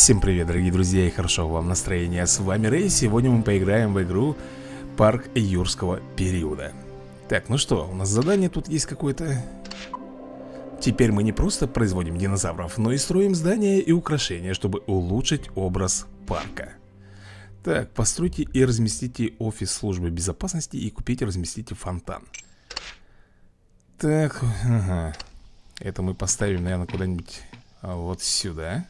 Всем привет, дорогие друзья, и хорошо вам настроения. С вами Рэй. Сегодня мы поиграем в игру Парк юрского периода. Так, ну что, у нас задание тут есть какое-то. Теперь мы не просто производим динозавров, но и строим здания и украшения, чтобы улучшить образ парка. Так, постройте и разместите офис службы безопасности и купите и разместите фонтан. Так, ага. Это мы поставим, наверное, куда-нибудь вот сюда.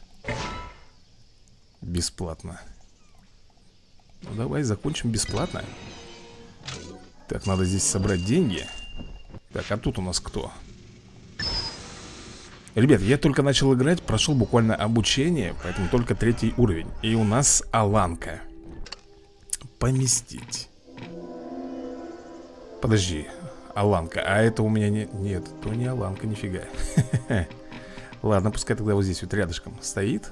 Бесплатно. Ну давай закончим бесплатно. Так, надо здесь собрать деньги. Так, а тут у нас кто? Ребят, я только начал играть, прошел буквально обучение, поэтому только 3-й уровень. И у нас Аланка. Поместить. Подожди, Аланка, а это у меня не... Нет, то не Аланка, нифига. Ладно, пускай тогда вот здесь вот рядышком стоит.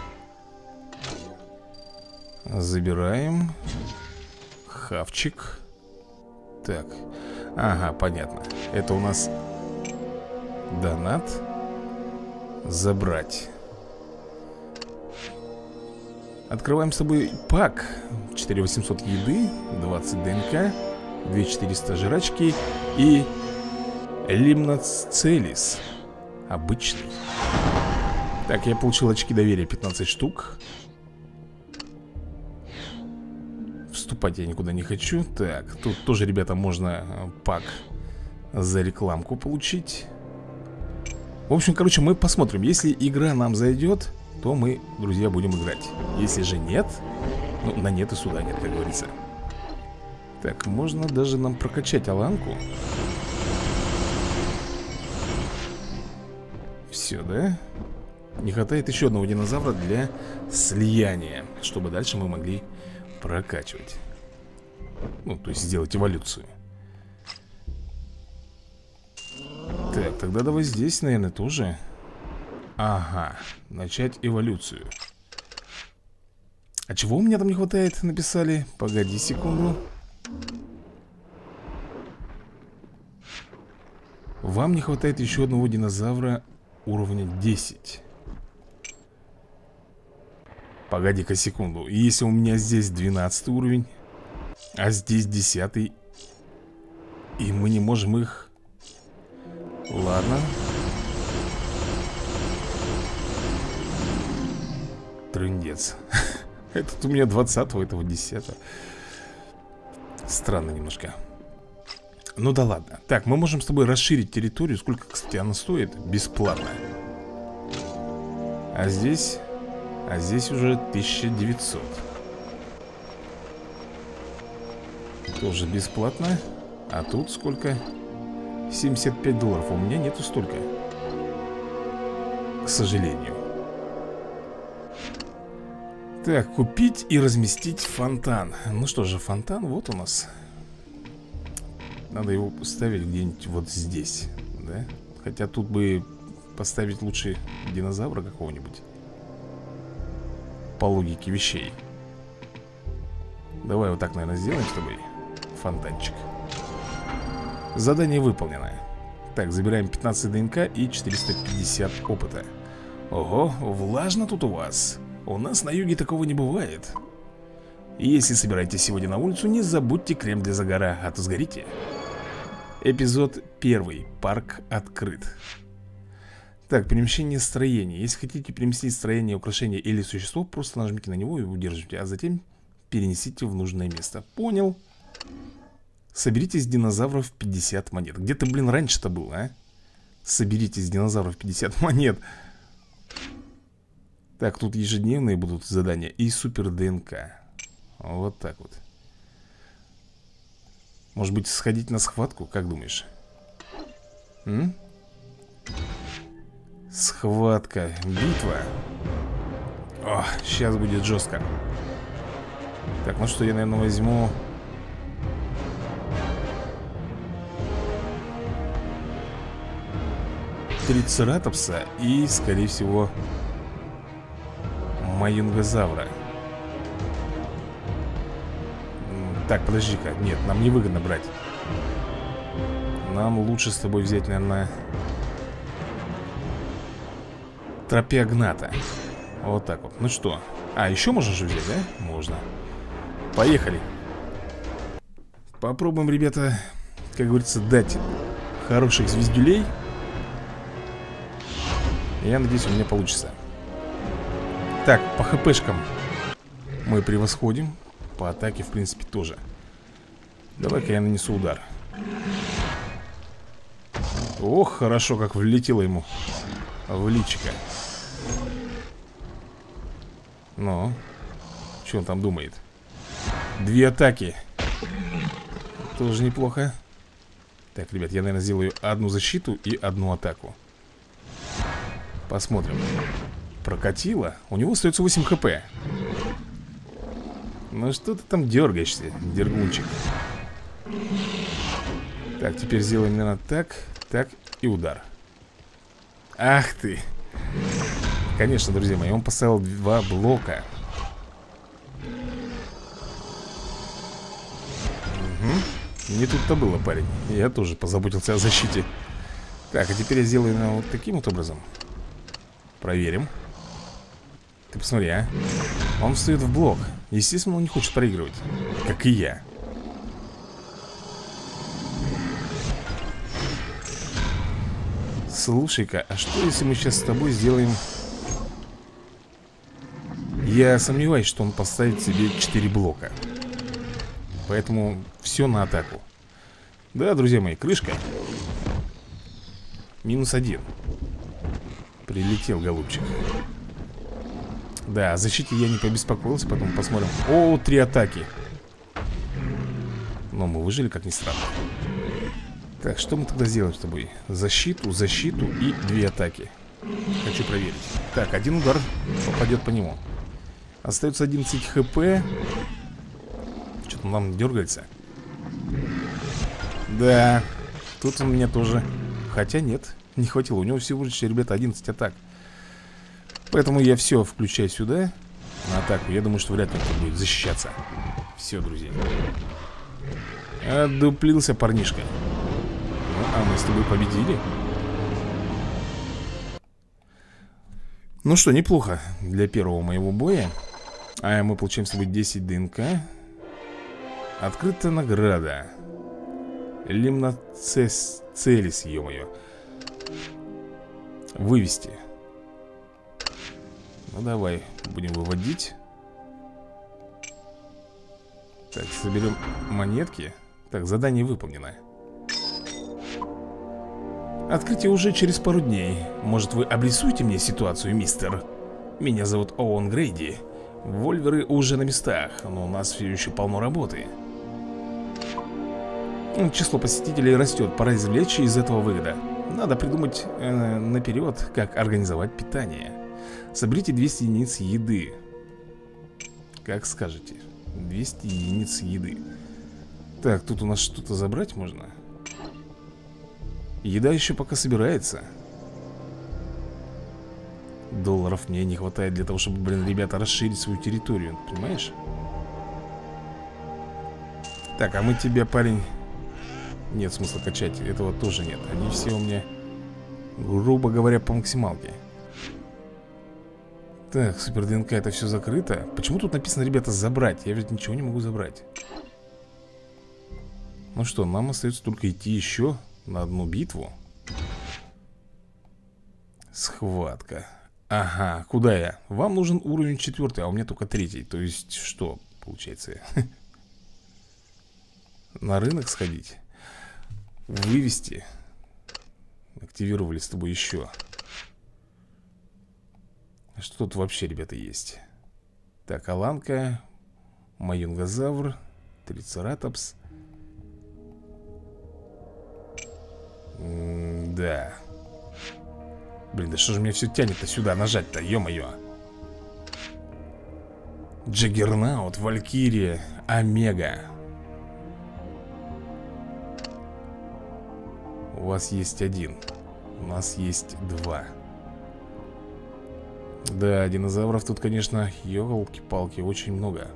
Забираем. Хавчик. Так. Ага, понятно. Это у нас донат. Забрать. Открываем с тобой пак. 4800 еды, 20 ДНК, 2400 жрачки и лимноцелис. Обычный. Так, я получил очки доверия 15 штук. Вступать я никуда не хочу. Так, тут тоже, ребята, можно пак за рекламку получить. В общем, короче, мы посмотрим. Если игра нам зайдет, то мы, друзья, будем играть. Если же нет, ну, на нет и суда нет, как говорится. Так, можно даже нам прокачать Аланку. Все, да? Не хватает еще одного динозавра для слияния, чтобы дальше мы могли прокачивать. Ну, то есть сделать эволюцию. Так, тогда давай здесь, наверное, тоже. Ага, начать эволюцию. А чего у меня там не хватает, написали? Погоди секунду. Вам не хватает еще одного динозавра уровня 10. Погоди-ка секунду. Если у меня здесь 12 уровень, а здесь 10, и мы не можем их... Ладно. Трындец. Этот у меня 20-го, этого 10-го. Странно немножко. Ну да ладно. Так, мы можем с тобой расширить территорию. Сколько, кстати, она стоит? Бесплатно. А здесь уже 1900. Тоже бесплатно. А тут сколько? 75 долларов. У меня нету столько, к сожалению. Так, купить и разместить фонтан. Ну что же, фонтан вот у нас. Надо его поставить где-нибудь вот здесь, да? Хотя тут бы поставить лучше динозавра какого-нибудь, по логике вещей. Давай вот так, наверное, сделаем с тобой фонтанчик. Задание выполнено. Так, забираем 15 ДНК и 450 опыта. Ого, влажно тут у вас. У нас на юге такого не бывает. Если собираетесь сегодня на улицу, не забудьте крем для загара, а то сгорите. Эпизод 1. Парк открыт. Так, перемещение строения. Если хотите переместить строение, украшение или существо, просто нажмите на него и удержите, а затем перенесите в нужное место. Понял. Соберите из динозавров 50 монет. Где ты, блин, раньше-то был, а? Соберите из динозавров 50 монет. Так, тут ежедневные будут задания и супер ДНК. Вот так вот. Может быть, сходить на схватку, как думаешь? Схватка, битва. О, сейчас будет жестко. Так, ну что, я, наверное, возьму... Трицератопса и, скорее всего, Маюнгозавра. Так, подожди-ка. Нет, нам не выгодно брать. Нам лучше с тобой взять, наверное, Тропиогната. Вот так вот. Ну что? А, еще можно же взять, да? Можно. Поехали. Попробуем, ребята, как говорится, дать хороших звездюлей. Я надеюсь, у меня получится. Так, по хпшкам мы превосходим. По атаке, в принципе, тоже. Давай-ка я нанесу удар. Ох, хорошо, как влетело ему в личико. Ну, что он там думает? 2 атаки. Тоже неплохо. Так, ребят, я, наверное, сделаю одну защиту и одну атаку. Посмотрим. Прокатило. У него остается 8 хп. Ну что ты там дергаешься, дергунчик? Так, теперь сделаем, наверное, так, так и удар. Ах ты. Конечно, друзья мои, он поставил 2 блока. Угу. Не тут-то было, парень. Я тоже позаботился о защите. Так, а теперь я сделаю, наверное, вот таким вот образом. Проверим. Ты посмотри, а. Он встает в блок. Естественно, он не хочет проигрывать. Как и я. Слушай-ка, а что если мы сейчас с тобой сделаем... Я сомневаюсь, что он поставит себе 4 блока. Поэтому все на атаку. Да, друзья мои, крышка. -1. Прилетел, голубчик. Да, о защите я не побеспокоился. Потом посмотрим. О, 3 атаки. Но мы выжили, как ни странно. Так, что мы тогда сделаем с тобой? Защиту, защиту и 2 атаки. Хочу проверить. Так, 1 удар попадет по нему. Остается 11 хп. Что-то он нам дергается. Да, тут он меня тоже. Хотя нет, не хватило. У него всего лишь, ребята, 11 атак. Поэтому я все включаю сюда на атаку. Я думаю, что вряд ли он будет защищаться. Все, друзья. Отдуплился парнишка. Ну, а мы с тобой победили. Ну что, неплохо для первого моего боя. А мы получаем с тобой 10 ДНК. Открытая награда. Лимноцелис, ё-моё. Вывести. Ну давай, будем выводить. Так, соберем монетки. Так, задание выполнено. Открытие уже через пару дней. Может, вы обрисуете мне ситуацию, мистер? Меня зовут Оуэн Грейди. Вольверы уже на местах, но у нас все еще полно работы. Число посетителей растет, пора извлечь из этого выгода. Надо придумать наперед, как организовать питание. Соберите 200 единиц еды. Как скажете. 200 единиц еды. Так, тут у нас что-то забрать можно. Еда еще пока собирается. Долларов мне не хватает для того, чтобы, блин, ребята, расширить свою территорию. Понимаешь? Так, а мы тебя, парень... Нет смысла качать, этого тоже нет. Они все у меня, грубо говоря, по максималке. Так, супер ДНК, это все закрыто. Почему тут написано, ребята, забрать? Я ведь ничего не могу забрать. Ну что, нам остается только идти еще на одну битву. Схватка. Ага, куда я? Вам нужен уровень 4, а у меня только 3. То есть что, получается? На рынок сходить? Вывести. Активировали с тобой еще. Что тут вообще, ребята, есть? Так, аланка, майонгозавр, трицератопс. Да. Блин, да что же меня все тянет-то сюда нажать-то, ё-моё. Джаггернаут, Валькирия, Омега. У вас есть 1. У нас есть 2. Да, динозавров тут, конечно, ёлки-палки, очень много.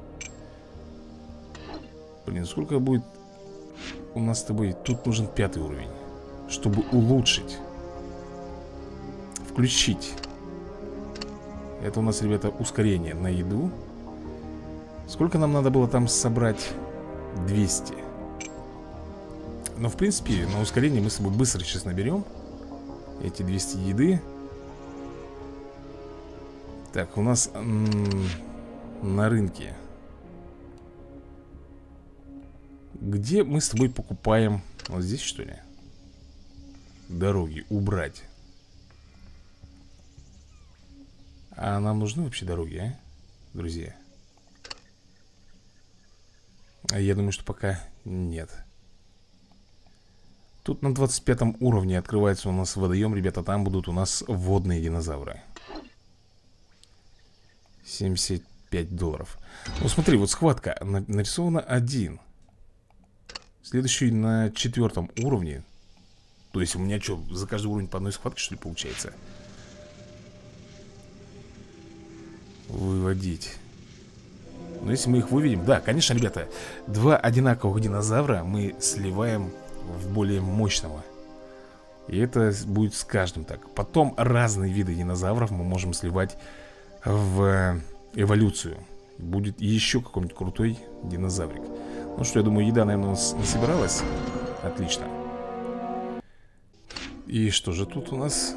Блин, сколько будет у нас с тобой? Тут нужен 5 уровень, чтобы улучшить. Включить. Это у нас, ребята, ускорение на еду. Сколько нам надо было там собрать? 200. Но, в принципе, на ускорение мы с собой быстро сейчас наберем эти 200 еды. Так, у нас на рынке. Где мы с тобой покупаем? Вот здесь, что ли? Дороги убрать. А нам нужны вообще дороги, а? Друзья. Я думаю, что пока нет. Тут на 25 уровне открывается у нас водоем, ребята. Там будут у нас водные динозавры. 75 долларов. Ну смотри, вот схватка. Нарисовано 1. Следующий на 4 уровне. То есть у меня что, за каждый уровень по одной схватке, что ли, получается? Выводить. Но если мы их выведем... Да, конечно, ребята, 2 одинаковых динозавра мы сливаем в более мощного. И это будет с каждым так. Потом разные виды динозавров мы можем сливать в эволюцию. Будет еще какой-нибудь крутой динозаврик. Ну что, я думаю, еда, наверное, у нас насобиралась. Отлично. И что же тут у нас?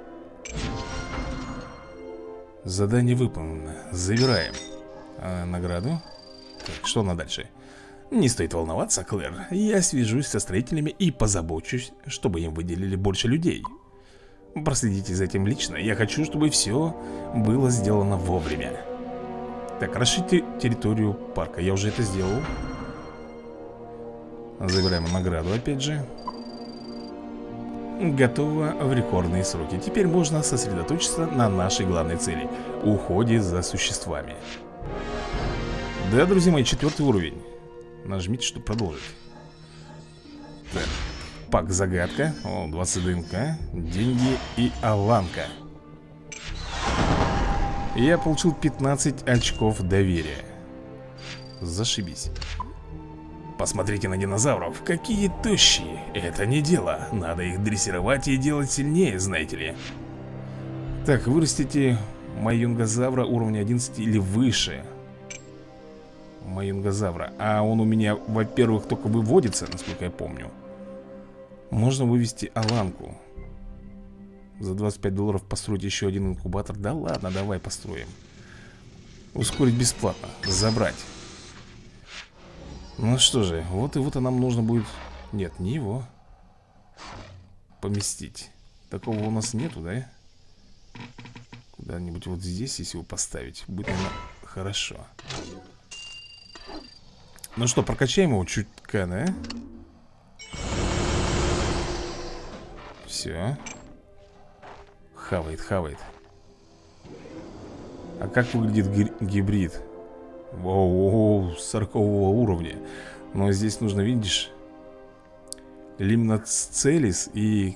Задание выполнено. Забираем награду. Так, что на дальше? Не стоит волноваться, Клэр. Я свяжусь со строителями и позабочусь, чтобы им выделили больше людей. Проследите за этим лично. Я хочу, чтобы все было сделано вовремя. Так, расширьте территорию парка. Я уже это сделал. Забираем награду опять же. Готово в рекордные сроки. Теперь можно сосредоточиться на нашей главной цели — уходе за существами. Да, друзья мои, 4 уровень. Нажмите, чтобы продолжить. Так, пак загадка. О, 20 ДНК, деньги и Аланка. Я получил 15 очков доверия. Зашибись. Посмотрите на динозавров, какие тощие. Это не дело, надо их дрессировать и делать сильнее, знаете ли. Так, вырастите маюнгозавра уровня 11 или выше. Маюнгозавра. А он у меня, во-первых, только выводится, насколько я помню. Можно вывести Аланку. За 25 долларов построить еще один инкубатор. Да ладно, давай построим. Ускорить бесплатно, забрать. Ну что же, вот и вот нам нужно будет... Нет, не его поместить. Такого у нас нету, да? Куда-нибудь вот здесь, если его поставить, будет, наверное, хорошо. Ну что, прокачаем его чутка, да? Все. Хавает, хавает. А как выглядит гибрид? Воу, 40 уровня. Но здесь нужно, видишь, лимноцелис и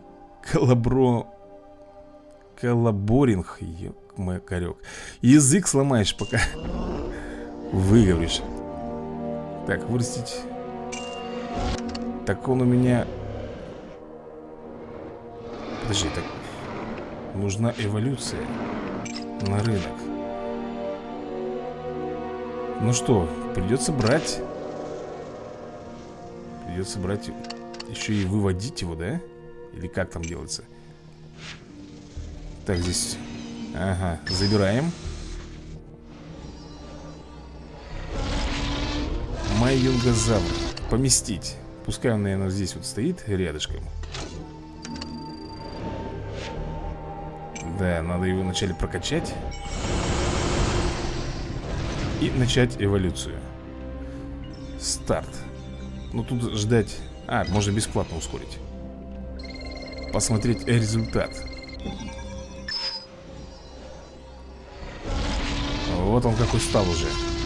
коллаборинг. Ёк-макарёк. Язык сломаешь, пока выговоришь. Так, вырастить. Так он у меня... Подожди, так... Нужна эволюция на рынок. Ну что, придется брать. Придется брать. Еще и выводить его, да? Или как там делается? Так, здесь. Ага, забираем. Маюнгозавр. Поместить. Пускай он, наверное, здесь вот стоит рядышком. Да, надо его вначале прокачать и начать эволюцию. Старт. Ну тут ждать... А, можно бесплатно ускорить. Посмотреть результат. Вот он какой стал уже.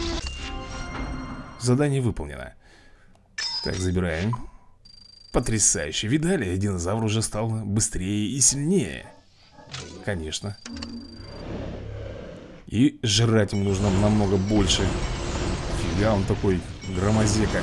Задание выполнено. Так, забираем. Потрясающе. Видали? Динозавр уже стал быстрее и сильнее. Конечно. И жрать ему нужно намного больше. Фига он такой громозека.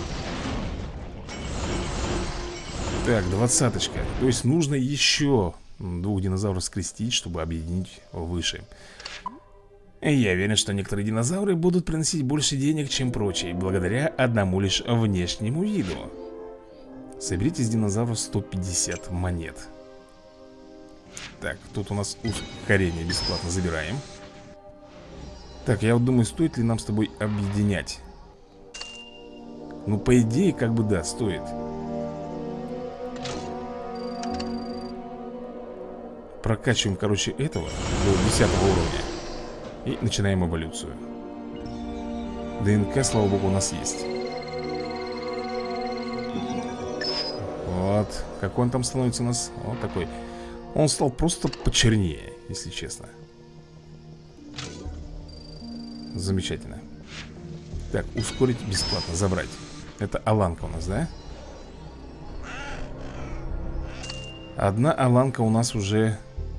Так, 20-очка. То есть нужно еще двух динозавров скрестить, чтобы объединить выше. Я уверен, что некоторые динозавры будут приносить больше денег, чем прочие, благодаря одному лишь внешнему виду. Соберите из динозавров 150 монет. Так, тут у нас ускорение бесплатно забираем. Так, я вот думаю, стоит ли нам с тобой объединять. Ну, по идее, как бы да, стоит. Прокачиваем, короче, этого до 10 уровня. И начинаем эволюцию. ДНК, слава богу, у нас есть. Вот. Какой он там становится у нас? Вот такой. Он стал просто почернее, если честно. Замечательно. Так, ускорить бесплатно, забрать. Это аланка у нас, да? Одна аланка у нас уже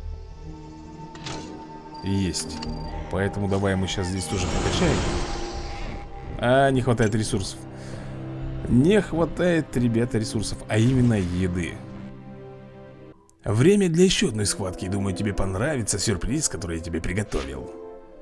есть. Поэтому давай мы сейчас здесь тоже прокачаем. А, не хватает ресурсов. Не хватает, ребята, ресурсов, а именно еды. Время для еще одной схватки. Думаю, тебе понравится сюрприз, который я тебе приготовил.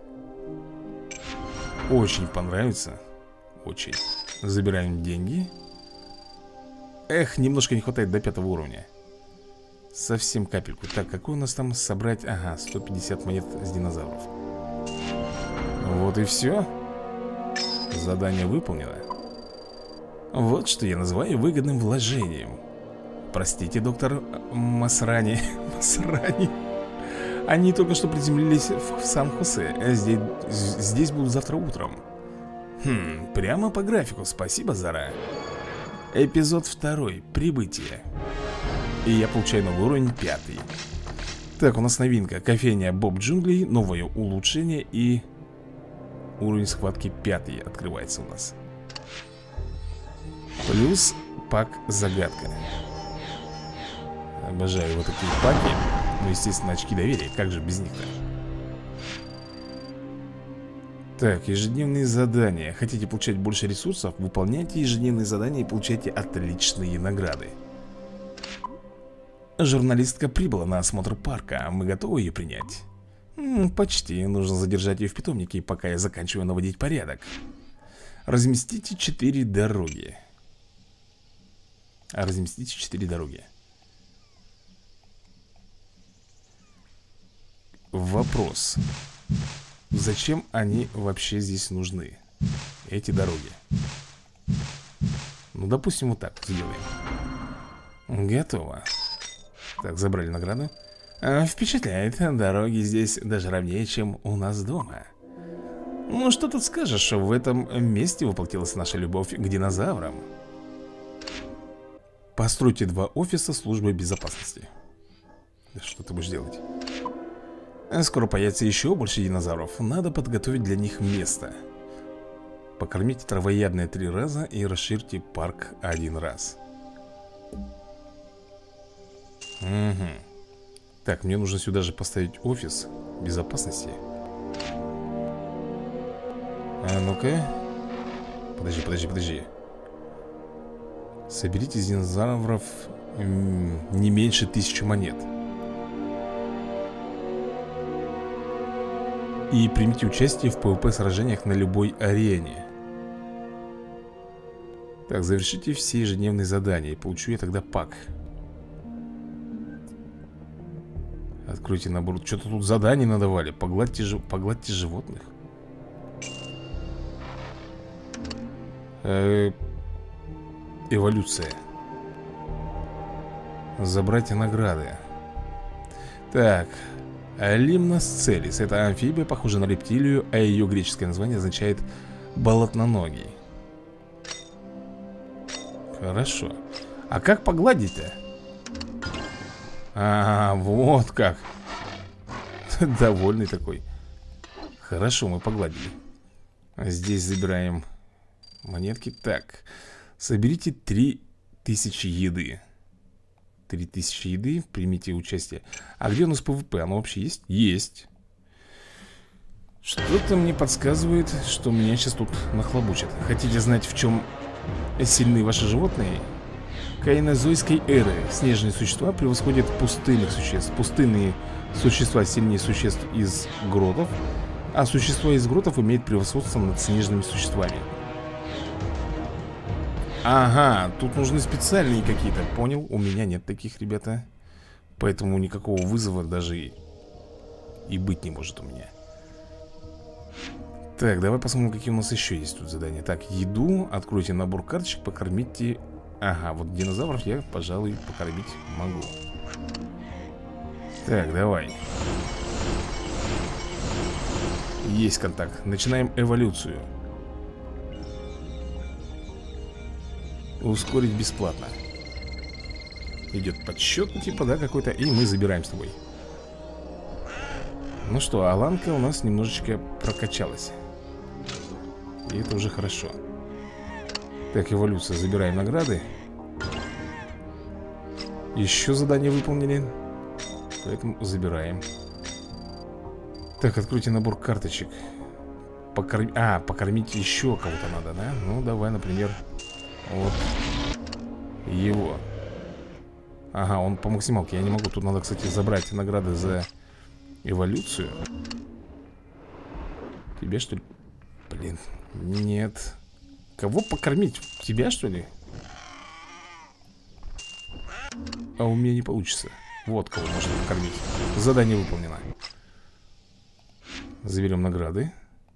Очень понравится. Очень. Забираем деньги. Эх, немножко не хватает до 5 уровня. Совсем капельку. Так, какой у нас там собрать? Ага, 150 монет с динозавров. Вот и все. Задание выполнено. Вот что я называю выгодным вложением. Простите, доктор Масрани. Масрани. Они только что приземлились в Сан-Хосе. Здесь будут завтра утром. Прямо по графику. Спасибо, Зара. Эпизод 2. Прибытие. И я получаю новый уровень 5. Так, у нас новинка. Кофейня Боб Джунглей. Новое улучшение. И уровень схватки 5 открывается у нас. Плюс пак загадка. Обожаю вот такие паки. Ну, естественно, очки доверия. Как же без них-то? Так, ежедневные задания. Хотите получать больше ресурсов? Выполняйте ежедневные задания и получайте отличные награды. Журналистка прибыла на осмотр парка. Мы готовы ее принять? Почти. Нужно задержать ее в питомнике, пока я заканчиваю наводить порядок. Разместите 4 дороги. Разместите 4 дороги. Вопрос. Зачем они вообще здесь нужны? Эти дороги. Ну, допустим, вот так сделаем. Готово. Так, забрали награду. Впечатляет. Дороги здесь даже ровнее, чем у нас дома. Ну, что тут скажешь? В этом месте воплотилась наша любовь к динозаврам. Постройте 2 офиса службы безопасности. Что ты будешь делать? Скоро появится еще больше динозавров. Надо подготовить для них место. Покормите травоядные 3 раза и расширьте парк 1 раз. Угу. Так, мне нужно сюда же поставить офис безопасности. А ну-ка. Подожди. Соберите из динозавров не меньше 1000 монет. И примите участие в PvP сражениях на любой арене. Так, завершите все ежедневные задания. И получу я тогда пак. Откройте набор. Что-то тут заданий надавали. Погладьте животных. Эволюция. Забрать награды. Так. Лимносцелис. Это амфибия, похожа на рептилию, а ее греческое название означает болотноногий. Хорошо. А как погладить-то? Вот как. Довольный такой. Хорошо, мы погладили. Здесь забираем монетки. Так, соберите 3000 еды. 3000 еды, примите участие. А где у нас ПВП? Оно вообще есть? Есть. Что-то мне подсказывает, что меня сейчас тут нахлобучат. Хотите знать, в чем сильны ваши животные? кайнозойской эры. Снежные существа превосходят пустынных существ. Пустынные существа сильнее существ из гротов, а существа из гротов имеют превосходство над снежными существами. Ага, тут нужны специальные какие-то. Понял, у меня нет таких, ребята. Поэтому никакого вызова даже и быть не может у меня. Так, давай посмотрим, какие у нас еще есть тут задания. Так, еду, откройте набор карточек, покормите. Ага, вот динозавров я, пожалуй, покормить могу. Так, давай. Есть контакт. Начинаем эволюцию. Ускорить бесплатно. Идет подсчет, типа, да, какой-то. И мы забираем с тобой. Ну что, Аланка у нас немножечко прокачалась. И это уже хорошо. Так, эволюция, забираем награды. Еще задание выполнили. Поэтому забираем. Так, откройте набор карточек. Покормить еще кого-то надо, да? Ну, давай, например, вот его. Ага, он по максималке, я не могу. Тут надо, кстати, забрать награды за эволюцию. Тебе, что ли? Блин, нет. Кого покормить? Тебя, что ли? А у меня не получится. Вот кого можно покормить. Задание выполнено. Заберем награды.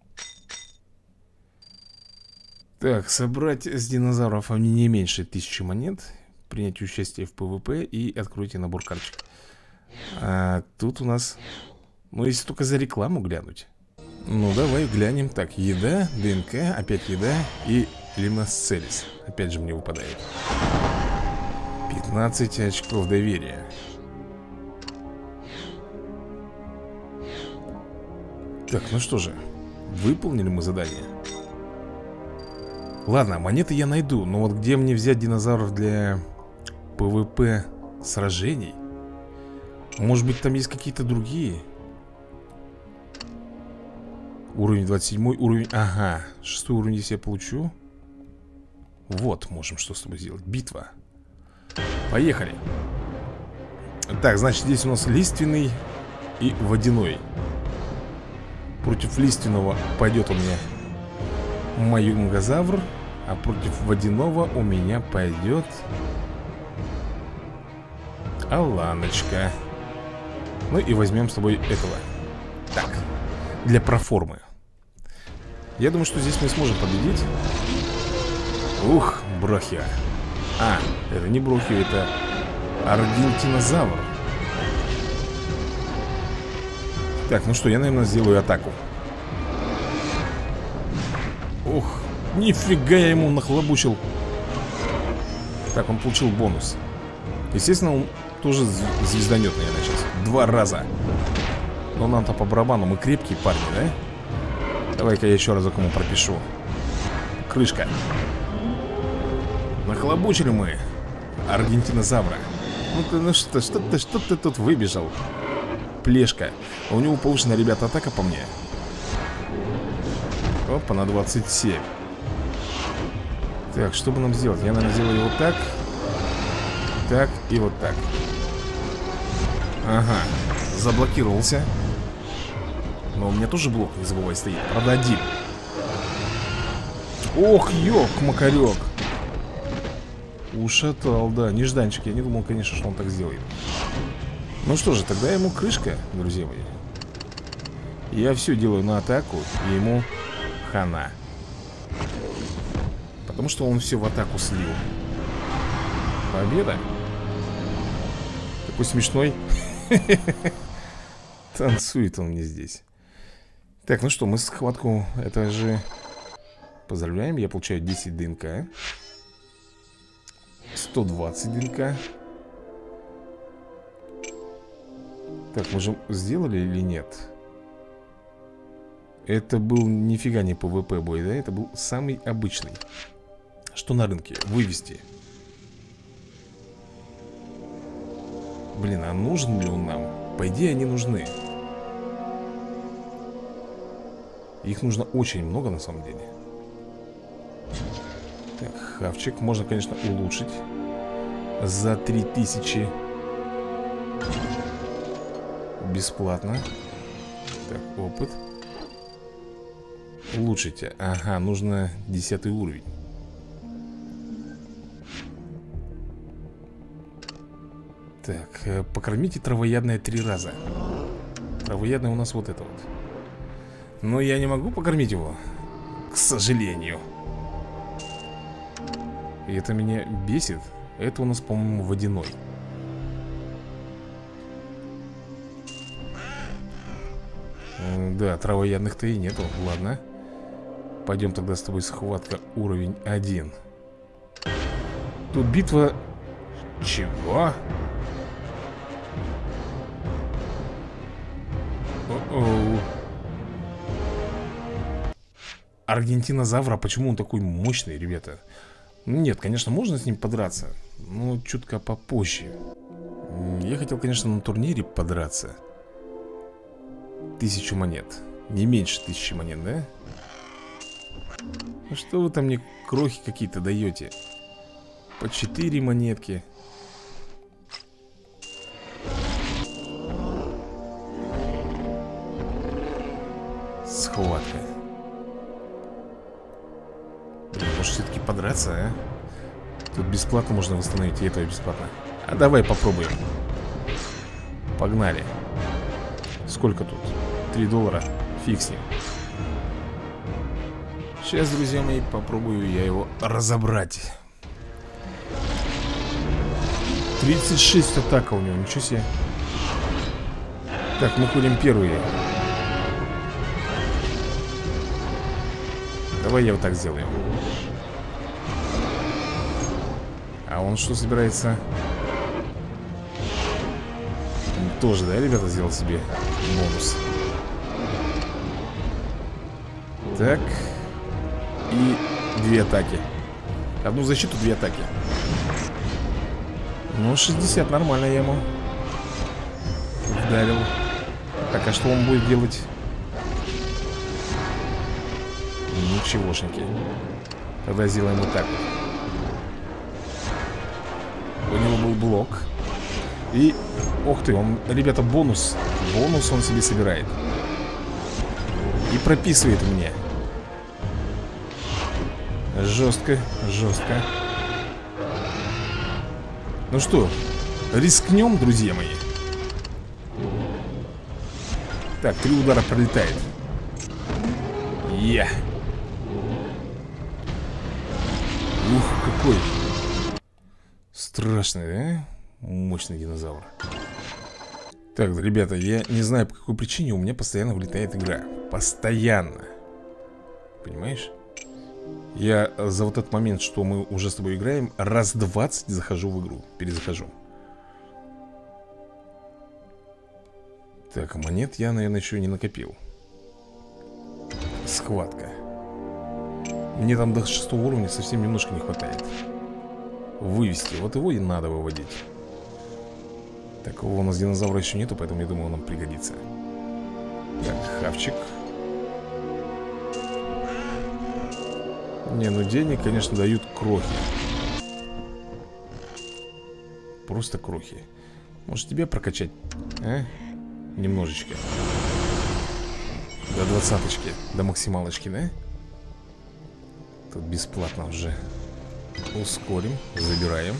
Так, собрать с динозавров не меньше 1000 монет. Принять участие в ПВП и откройте набор карточек. А тут у нас... Ну, если только за рекламу глянуть. Ну, давай глянем. Так, еда, ДНК, опять еда и лимносцелис. Опять же мне выпадает 15 очков доверия. Так, ну что же, выполнили мы задание. Ладно, монеты я найду. Но вот где мне взять динозавров для ПВП сражений? Может быть, там есть какие-то другие? Уровень 27, уровень... Ага, 6 уровень, если я получу. Вот, можем что с тобой сделать. Битва. Поехали. Так, значит, здесь у нас лиственный и водяной. Против лиственного пойдет у меня маюнгозавр, а против водяного у меня пойдет Аланочка. Ну и возьмем с тобой этого. Так, для проформы. Я думаю, что здесь мы сможем победить. Ух, брахия. А, это не брахия, это аргентинозавр. Так, ну что, я, наверное, сделаю атаку. Ух, нифига я ему нахлобучил. Так, он получил бонус. Естественно, он тоже звезданет, наверное, сейчас 2 раза. Но нам-то по барабану, мы крепкие парни, да? Давай-ка я еще разок ему пропишу. Крышка. Нахлобучили мы аргентинозавра. Ну ты, ну что ты тут выбежал? Плешка. У него повышенная, ребята, атака по мне. Опа, на 27. Так, что бы нам сделать? Я, наверное, сделаю его так. Так и вот так. Ага, заблокировался. Но у меня тоже блок, не забывай, стоит. Правда, один. Ох, ёк-макарёк. Ушатал, да, нежданчик. Я не думал, конечно, что он так сделает. Ну что же, тогда ему крышка, друзья мои. Я все делаю на атаку, и ему хана. Потому что он все в атаку слил. Победа. Такой смешной. Танцует он мне здесь. Так, ну что, мы схватку, это же... Поздравляем, я получаю 10 ДНК. 120 ДНК. Так, мы же сделали или нет? Это был нифига не ПВП бой, да? Это был самый обычный. Что на рынке? Вывести. Блин, а нужен ли он нам? По идее, они нужны. Их нужно очень много, на самом деле. Так, хавчик. Можно, конечно, улучшить. за 3000. Бесплатно. Так, опыт. Улучшите. Ага, нужно 10 уровень. Так, покормите травоядное 3 раза. Травоядное у нас вот это вот. Но я не могу покормить его, к сожалению. И это меня бесит. Это у нас, по-моему, водяной. Да, травоядных-то и нету. Ладно. Пойдем тогда с тобой схватка уровень 1. Тут битва... Чего? О-оу. Аргентинозавр, а почему он такой мощный, ребята? Нет, конечно, можно с ним подраться, но чутка попозже. Я хотел, конечно, на турнире подраться. 1000 монет. Не меньше 1000 монет, да? Ну что вы там мне крохи какие-то даете? По 4 монетки. Схватка. Блин, может все-таки подраться, а? Тут бесплатно можно восстановить, и этого бесплатно. А давай попробуем. Погнали. Сколько тут? 3 доллара. Фиг с ним. Сейчас, друзья мои, попробую я его разобрать. 36 атака у него, ничего себе. Так, мы ходим первые. Давай я вот так сделаю. А он что собирается? Он тоже, да, ребята, сделал себе бонус. Так. И 2 атаки. Одну защиту, 2 атаки. Ну, 60, нормально я ему вдарил. Так, а что он будет делать? Ничегошеньки. Тогда сделаем вот так. У него был блок. И, ох ты, он, ребята, бонус. Бонус он себе собирает. И прописывает мне. Жестко, жестко. Ну что, рискнем, друзья мои. Так, 3 удара пролетает. Я. Ух, какой страшный, да? Мощный динозавр. Так, ребята, я не знаю, по какой причине у меня постоянно вылетает игра. Постоянно. Понимаешь? Я за вот этот момент, что мы уже с тобой играем, раз 20 захожу в игру. Перезахожу. Так, монет я, наверное, еще не накопил. Схватка. Мне там до 6 уровня совсем немножко не хватает. Вывести, вот его и надо выводить. Такого у нас динозавра еще нету, поэтому я думаю, он нам пригодится. Так, хавчик. Не, ну денег, конечно, дают крохи. Просто крохи. Может тебя прокачать, а? Немножечко. До 20-очки, до максималочки, да? Тут бесплатно уже. Ускорим, забираем.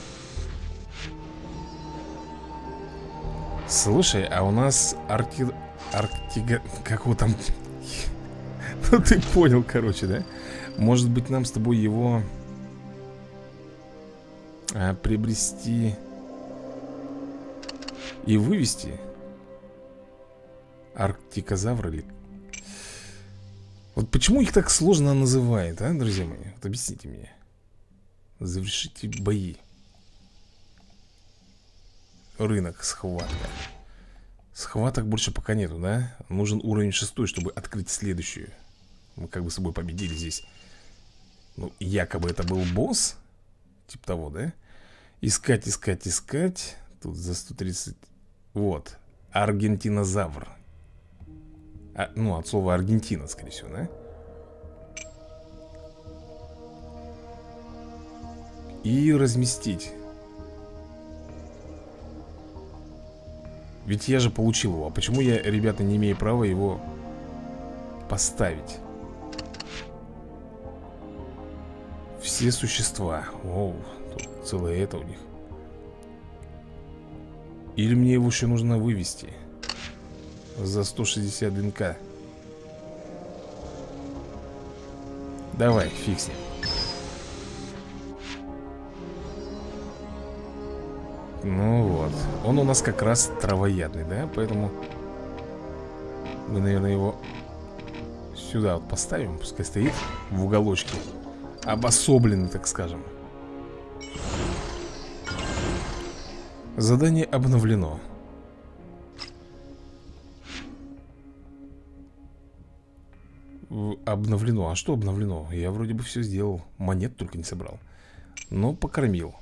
Слушай, а у нас Арктига... Как его там... Ну ты понял, короче, да? Может быть, нам с тобой его приобрести и вывести? Арктикозавр или... Вот почему их так сложно называют, а, друзья мои? Вот объясните мне. Завершите бои. Рынок, схватка. Схваток больше пока нету, да? Нужен уровень 6, чтобы открыть следующую. Мы как бы с собой победили здесь. Ну, якобы это был босс. Типа того, да? Искать, искать, искать. Тут за 130. Вот. Аргентинозавр. Ну, от слова Аргентина, скорее всего, да? И разместить. Ведь я же получил его. А почему я, ребята, не имею права его поставить? Все существа. Оу, тут целое это у них. Или мне его еще нужно вывести за 160 ДНК. Давай, фиг с ним. Ну вот. Он у нас как раз травоядный, да? Поэтому мы, наверное, его сюда вот поставим. Пускай стоит в уголочке. Обособленный, так скажем. Задание обновлено. Обновлено. А что обновлено? Я вроде бы все сделал. Монет только не собрал. Но покормил.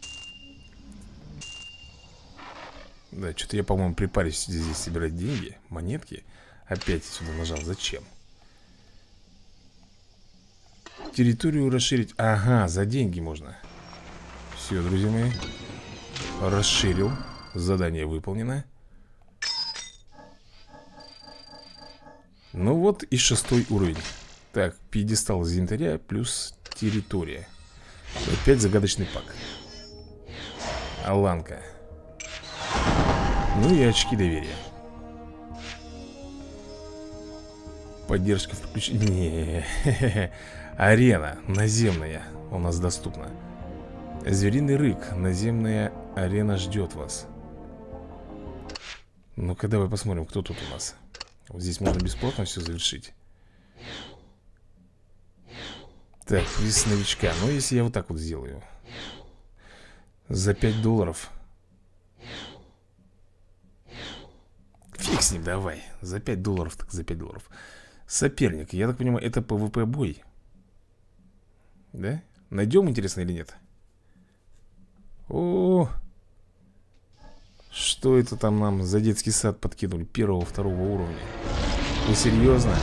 Да, что-то я, по-моему, припарюсь здесь собирать деньги. Монетки. Опять сюда нажал. Зачем? Территорию расширить. Ага, за деньги можно. Все, друзья мои. Расширил. Задание выполнено. Ну вот и 6-й уровень. Так, пьедестал из инвентаря плюс территория. Опять загадочный пак. Аланка. Ну и очки доверия. Поддержка в приключении. Арена наземная у нас доступна. Звериный рык. Наземная арена ждет вас. Ну-ка давай посмотрим, кто тут у нас. Вот здесь можно бесплатно все завершить. Так, из новичка. Ну если я вот так вот сделаю за $5. Фиг с ним, давай. За $5, так за $5. Соперник, я так понимаю, это PvP бой. Да? Найдем, интересно, или нет? О, что это там нам за детский сад подкинули? 1-2 уровня. Вы серьезно?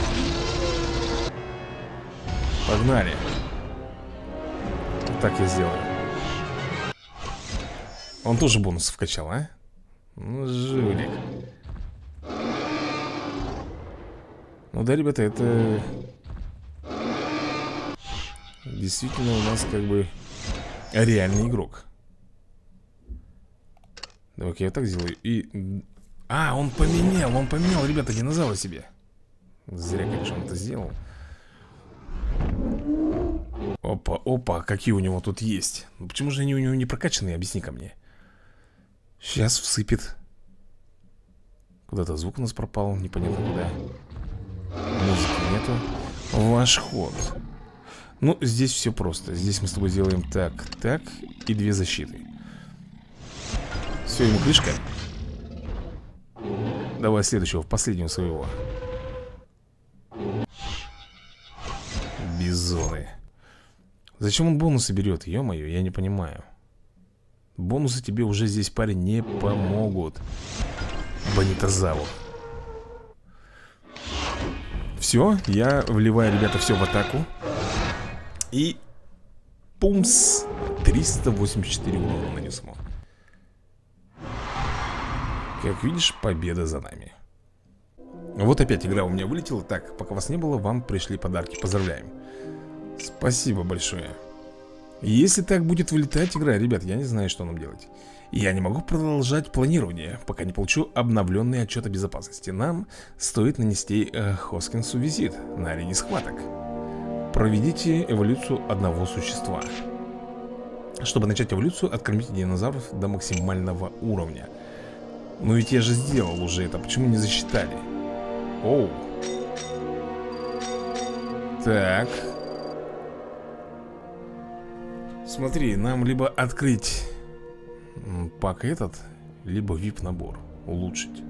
Погнали. Вот так я сделаю. Он тоже бонус вкачал, а? Ну, жулик. Ну да, ребята, это действительно у нас как бы реальный игрок. Давай-ка я вот так сделаю и... А, он поменял, ребята, динозавра себе. Зря, конечно, он это сделал. Опа, опа, какие у него тут есть. Ну, почему же они у него не прокачанные, объясни-ка мне. Сейчас всыпет. Куда-то звук у нас пропал, непонятно куда. Музыки нету. Ваш ход. Ну, здесь все просто. Здесь мы с тобой сделаем так, так и 2 защиты. Все, ему крышка. Давай следующего, последнего своего. Бизоны. Зачем он бонусы берет? Ё-моё, я не понимаю. Бонусы тебе уже здесь, парень, не помогут. Бонитозавр. Все, я вливаю, ребята, все в атаку. И пумс, 384 урона нанес ему. Как видишь, победа за нами. Вот опять игра у меня вылетела. Так, пока вас не было, вам пришли подарки. Поздравляем. Спасибо большое. Если так будет вылетать игра, ребят, я не знаю, что нам делать. Я не могу продолжать планирование, пока не получу обновленный отчет о безопасности. Нам стоит нанести Хоскинсу визит на арене схваток. Проведите эволюцию одного существа. Чтобы начать эволюцию, откормите динозавров до максимального уровня. Но ведь я же сделал уже это, почему не засчитали? Оу. Так. Смотри, нам либо открыть пак этот, либо VIP набор улучшить.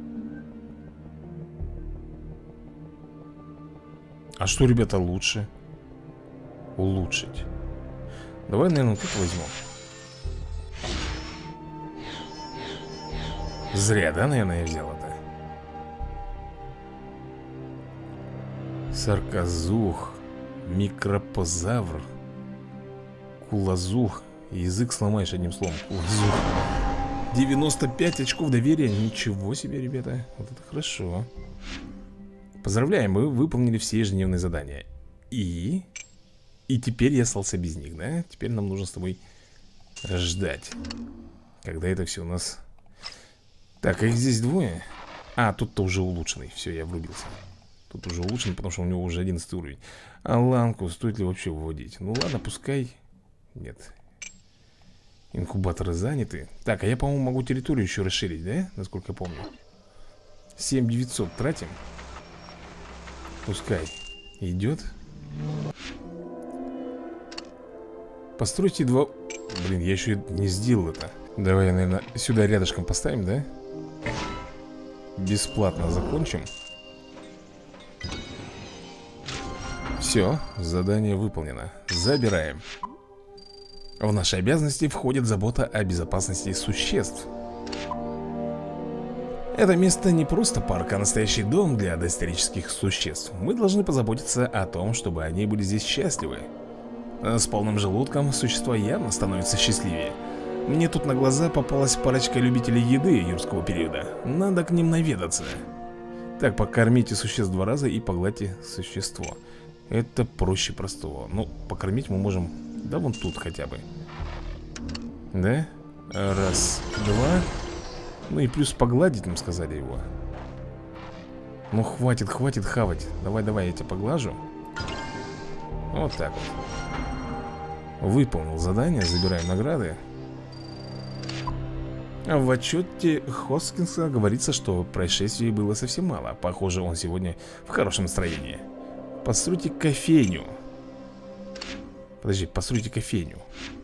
А что, ребята, лучше? Улучшить. Давай, наверное, тут возьму. Зря, да, наверное, я взял это. Сарказух, микропозавр, кулазух. Язык сломаешь одним словом. Кулазух. 95 очков доверия. Ничего себе, ребята. Вот это хорошо. Поздравляем, мы выполнили все ежедневные задания. И теперь я остался без них, да? Теперь нам нужно с тобой ждать, когда это все у нас... Так, а их здесь двое. А, тут-то уже улучшенный. Все, я врубился. Тут уже улучшенный, потому что у него уже 11 уровень. А ланку стоит ли вообще выводить? Ну ладно, пускай. Нет. Инкубаторы заняты. Так, а я, по-моему, могу территорию еще расширить, да? Насколько я помню. 7900 тратим. Пускай идет. Постройте два... Блин, я еще не сделал это. Давай, наверное, сюда рядышком поставим, да? Бесплатно закончим. Все, задание выполнено. Забираем. В наши обязанности входит забота о безопасности существ. Это место не просто парк, а настоящий дом для доисторических существ. Мы должны позаботиться о том, чтобы они были здесь счастливы. С полным желудком существа явно становятся счастливее. Мне тут на глаза попалась парочка любителей еды юрского периода. Надо к ним наведаться. Так, покормите существ 2 раза и погладьте существо. Это проще простого. Ну, покормить мы можем, да, вон тут хотя бы. Да? Раз, два. Ну и плюс погладить нам сказали его. Ну хватит, хватит хавать. Давай, давай, я тебя поглажу. Вот так вот. Выполнил задание, забираем награды. А в отчете Хоскинса говорится, что происшествий было совсем мало. Похоже, он сегодня в хорошем настроении. Постройте кофейню. Подожди, постройте кофейню.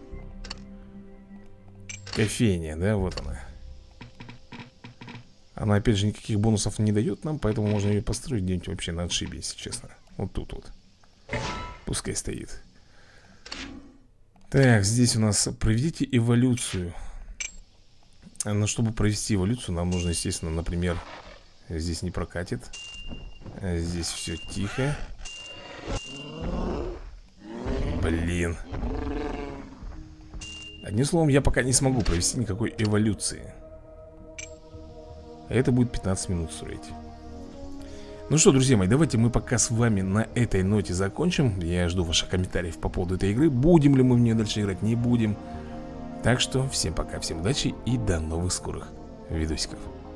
Кофейня, да, вот она. Она опять же никаких бонусов не дает нам, поэтому можно ее построить где-нибудь вообще на отшибе, если честно. Вот тут вот. Пускай стоит. Так, здесь у нас проведите эволюцию. Но чтобы провести эволюцию, нам нужно, естественно, например, здесь не прокатит. Здесь все тихо. Блин. Одним словом, я пока не смогу провести никакой эволюции. Это будет 15 минут строить. Ну что, друзья мои, давайте мы пока с вами на этой ноте закончим. Я жду ваших комментариев по поводу этой игры. Будем ли мы в нее дальше играть, не будем. Так что всем пока, всем удачи и до новых скорых видосиков.